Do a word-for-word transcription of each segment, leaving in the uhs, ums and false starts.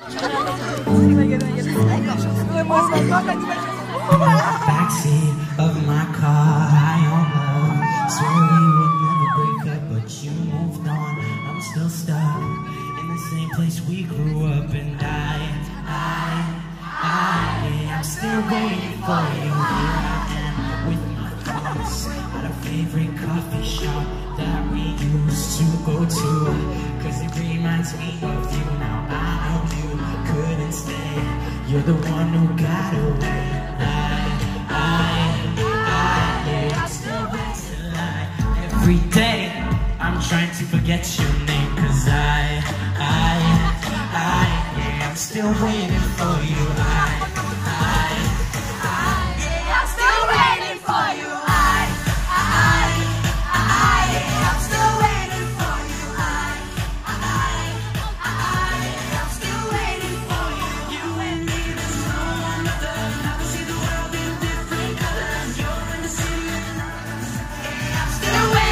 Backseat of my car, high on love. Swore we would never break up, but you moved on. I'm still stuck in the same place we grew up, and I, I, I, yeah, I'm still waiting for you. Here I am with my thoughts at a favorite coffee shop that we used to go to, cause it reminds me of you. Now I know you couldn't stay, you're the one who got away. Every day, I'm trying to forget your name, cause I, I, I, yeah, I'm still waiting for you. I, I, I, yeah, I'm still waiting for you. I, I, I, yeah, I'm still waiting for you. I, I, I, yeah, I'm still waiting for you. You and me, there's no one other. I can see the world in different colors. You're in the city and I'm still waiting.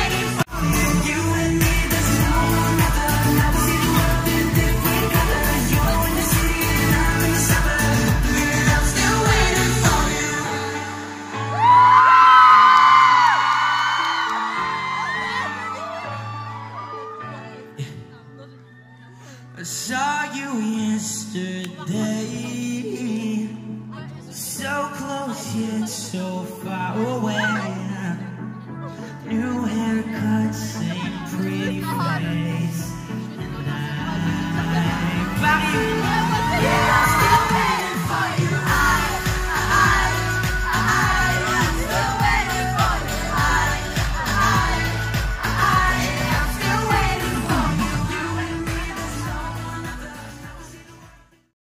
I saw you yesterday, so close yet so far away.